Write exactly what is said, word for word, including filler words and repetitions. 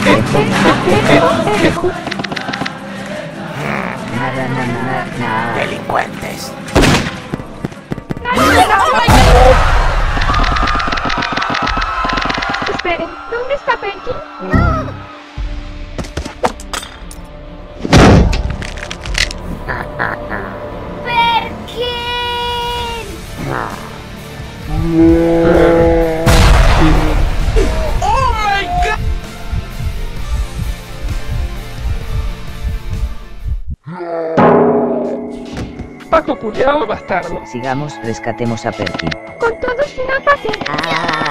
Nada, nada, nada, nada. Delincuentes. Esperen, ¿dónde está Perky? Paco culiao bastardo. Sigamos, rescatemos a Perkin. Con todo sin ataque. Ah.